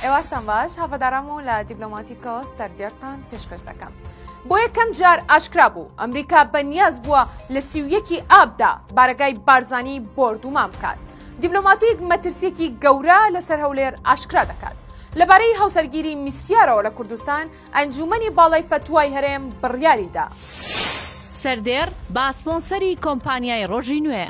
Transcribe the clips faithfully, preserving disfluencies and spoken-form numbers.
ئێوارتان باش هەڤەدارام و لە دیبلۆماتیکەوە سەردێڕتان پێشکەش دەکەم. بۆ یەکەم جار ئاشکرا بوو ئەمریکا بەنیاز بووە لە سیویەکی ئابدا بارگای بارزانی بۆردومان بکات. دیبلۆماتیک مەترسیەکی گەورە لەسەر هەولێر ئاشکرا دەکات. لەبارەی هاوسەرگیری میسیارەوە لە کوردستان ئەنجومەنی باڵای فتوای هەرێم بڕیاریدا. سەردێر با سپۆنسەری کۆمپانیای ڕۆژی نوێ.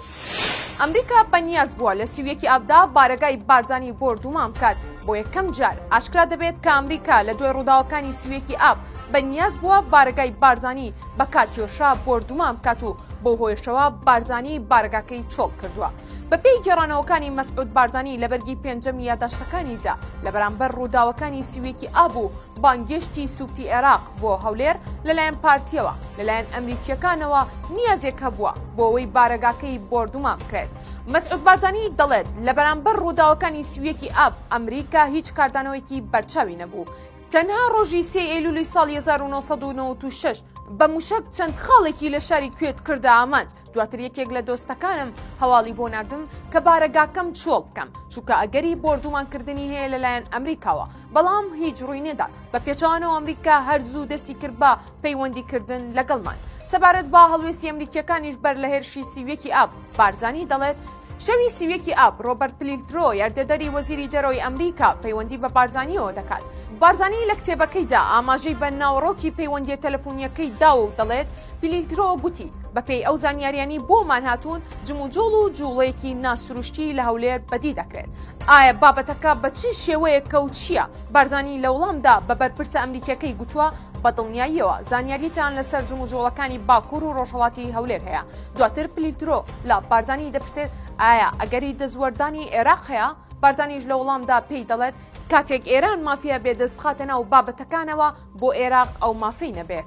ئەمریکا بەنیاز بووە لە سیویەکی ئابدا بارگای بارزانی بۆردومان بکات. بۆ یەکەم جار ئاشکرا دەبێت کە ئەمریکا لە دوای ڕووداوەکانی سیویەکی ئاب بەنیاز بووە بارگای بارزانی بە کاتیۆشا بۆردومان بکات و بۆ هۆیشەوە بارزانی بارگاکەی چۆڵ کردووە. بەپێی گێڕانەوەکانی مەسعود بارزانی لە بەرگی پێنجەم یادداشتەکانیدا لە بەرامبەر ڕووداوەکانی سیویەکی ئاب و بانگێشتی سوکتی عێراق بۆ هەولێر لەلایەن پارتیەوە لەلایەن ئەمریکیەکانەوە نیازێک هەبووە بۆ ئەوەی بارگاکەی بۆردومان بکرێت. مەسعود بارزانی دەڵێت لە بەرامبەر ڕووداوەکانی سیویەکی ئاب ئەمریکا هیچ کاردانەوەیکی بەرچاوی نەبوو. تەنها ڕۆژی سێ ئەیلولی ساڵی هەزار و نۆ سەد و نەوەت و شەش بە موشک چەند خاڵێکی لە شاری کوێت کردە ئامانج. دواتر یەکێک لە دۆستەکانم هەواڵی بۆ ناردم کە بارەگاکەم چۆڵ بکەم چونکە ئەگەری بۆردومانکردنی هەیە لەلایەن ئەمریکاوە، بەڵام هیچ ڕووی نەدا. بە پێچەوانەوە ئەمریکا هەرزوو دەستی کرد بە پەیوەندیکردن لەگەڵمان. سەبارەت بە هەڵوێستی ئەمریکیەکانیش بەر لە هێرشی سیویەکی ئاب بارزانی دەڵێت شەوی سیویەکی ئاب ڕۆبەرت پلیلترۆ یاردەدەری وەزیری دەرەوەی ئەمریکا پەیوەندی بە بارزانیەوە دەکات. بارزانی لە کتێبەکەیدا ئاماژەی بە ناوڕۆکی پەیوەندیە تەلەفۆنیەکەی داوە و دەڵێت پلیلترۆ گوتی بەپێی ئەو زانیاریانی بۆمان هاتوون جموجۆڵ و جوڵەیەکی ناسروشتی لە هەولێر بەدی دەکرێت. ئایا بابەتەکە بە چی شێوەیە کەوت چییە؟ بارزانی لە وەڵامدا بە بەرپرسە ئەمریکیەکەی گوتووە بە دڵنیاییەوە زانیاریتان لەسەر جموجۆڵەکانی باکوور و ڕۆژهەڵاتی هەولێر هەیە. دواتر پلیلترۆ لە بارزانی دەپرسێت ئایا ئەگەری دەزوەردانی عێراق هەیە؟ بارزانیش لە وەڵامدا پێی دەڵێت کاتێک ئێران مافیا بێدەست بخاتە ناو بابەتەکانەوە بۆ عێراق ئەو مافی نەبێت.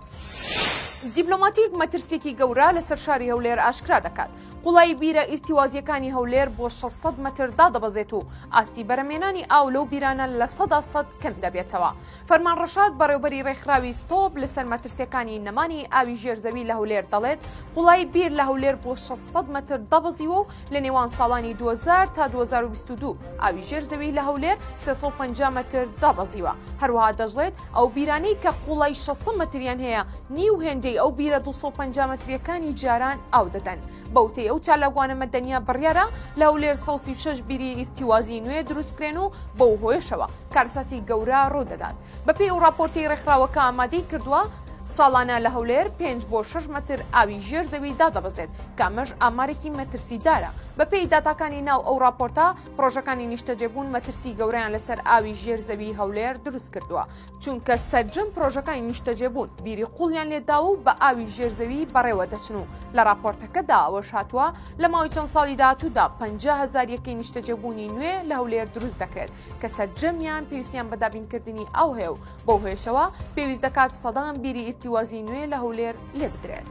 دیبلۆماتیک مەترسێکی گەورە لەسەر شاری هەولێر ئاشکرا دەکات. قوڵای بیرە ئیرتیوازیەکانی هەولێر بۆ شەشسەد مەتر دادەبەزێت و ئاستی بەرەمێنانی ئاو لەو بیرانە لە سەدا سەد کەم دەبێتەوە. فەرمان ڕەشاد بەڕێوەبەری ڕێکخراوی ستۆپ لەسەر مەترسیەکانی نەمانی ئاوی ژێرزەوی لە هەولێر دەڵێت قوڵای بیر لە هەولێر بۆ شەشسەد مەتر دەبەزیوە و لە نێوان ساڵانی دوو هەزار تا دوو هەزار و بیست و دوو ئاوی ژێرزەوی لە هەولێر سێسەد و پەنجا مەتر دەبەزیوە. هەروەها دەژڵێت ئەو بیرانەی کە قوڵای شەشسەد مەتریان هەیە نیو هێندەی ئەو بیرە دوو سەد و پەنجا مەتریەکانی جاران ئاو دەدەن. بەوتەی ئەو چالاکوانە مەدەنیە بڕیارە لە هەولێر سەد و سی و شەش بیری ئیرتیوازی نوێ دروست بکرێن و بەو هۆیشەوە کارەساتی گەورە ڕوودەدات. بەپێی ئەو راپۆرتی ڕێکخراوەکە ئامادەی کردووە ساڵانە لە هەولێر پێنج بۆ شەش مەتر ئاوی ژێرزەوی دادەبەزێت کە ئەمەش ئامارێکی مەترسیدارە. بەپێی داتاکانی ناو ئەو راپۆرتە پرۆژەکانی نیشتەجێبوون مەترسی گەورەیان لەسەر ئاوی ژێرزەوی هەولێر دروست کردووە چونکە سەرجەم پرۆژەکانی نیشتەجێبوون بیری قوڵیان لێداوە و بە ئاوی ژێرزەوی بەڕێوە دەچن و لە راپۆرتەکەدا ئەوەش هاتووە لە ماوەی چەند ساڵی داهاتوودا پەنجا هەزار یەکەی نیشتەجێبوونی نوێ لە هەولێر دروست دەکرێت کە سەرجەمیان پێویستیان بە دابینکردنی ئەو هەیە و بۆ هێشەوە پێویست دەکات سەدان بیری ئیرتیوازی نوێ لە هەولێر لێ بدرێت.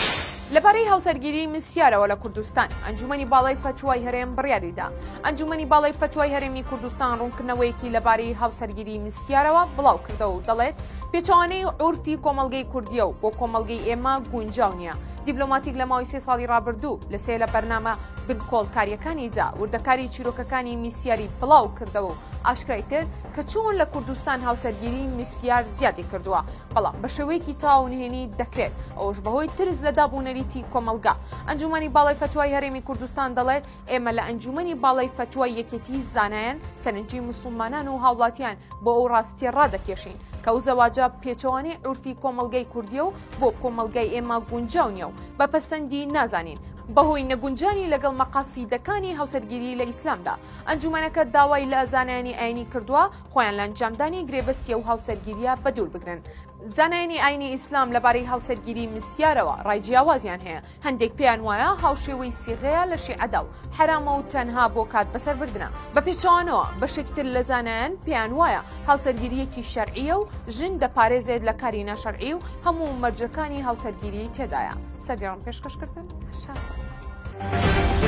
لەبارەی هاوسەرگیری مسیارەوە لە کوردستان ئەنجومەنی باڵای فتوای هەرێم بڕیاریدا. ئەنجومەنی باڵای فتوای هەرێمی کوردستان ڕوونکردنەوەیەکی لەبارەی هاوسەرگیری مسیارەوە بڵاو کردەوە و دەڵێت پێچەوانەی عورفی کۆمەڵگەی کوردیە و بۆ کۆمەڵگەی ئێمە گونجاو نییە. دیبلۆماتیک لە ماوەی سێ ساڵی ڕابردوو لەسێ لە بەرنامە بنکۆڵکاریەکانیدا وردەکاری چیرۆکەکانی میسیاری بڵاو کردەوە و ئاشکرای کرد کە چۆن لە کوردستان هاوسەرگیری میسیار زیادی کردووە، بەڵام بە شێوەیەکی تاونهێنی دەکرێت ئەوش بەهۆی ترس لە دابوونەریتی کۆمەلگا. ئەنجومەنی باڵای فتوای هەرێمی کوردستان دەڵێت ئێمە لە ئەنجومەنی باڵای فتوای یەکێتی زانایان سەرنجی موسڵمانان و هاوڵاتیان بۆ ئەو ڕاستی ڕادەکێشین کە ئەو زەواجە پێچەوانەی عورفی کۆمەلگەی کوردیە و بۆ کۆمەلگای ئێمە گونجاو نییە و بە پەسەندی نازانین بەهۆی نەگونجانی لەگەڵ مەقاسیدەکانی هاوسەرگیری لە ئیسلامدا. ئەنجومەنەکە داوای لە ئەزانایانی ئاینی کردووە خۆیان لە ئەنجامدانی گرێبەستیە و هاوسەرگیریە بەدوور بگرن. زانایانی ئاینی ئیسلام لەبارەی هاوسەرگیری مسیارەوە ڕای جیاوازیان هەیە. هەندێک پێیان وایە هاوشێوەی سیغەیە لە شیعەدا و حرامە و تەنها بۆ کات بەسەربردنە. بە پێچەوانەوە بەشێکتر لە زانایان پێیان وایە هاوسەرگیریەکی شەرعیە و ژن دەپارێزێت لە کاری نەشەرعی و هەموو مەرجەکانی هاوسەرگیری تێدایە. سەردێڕم پێشکەشکردن؟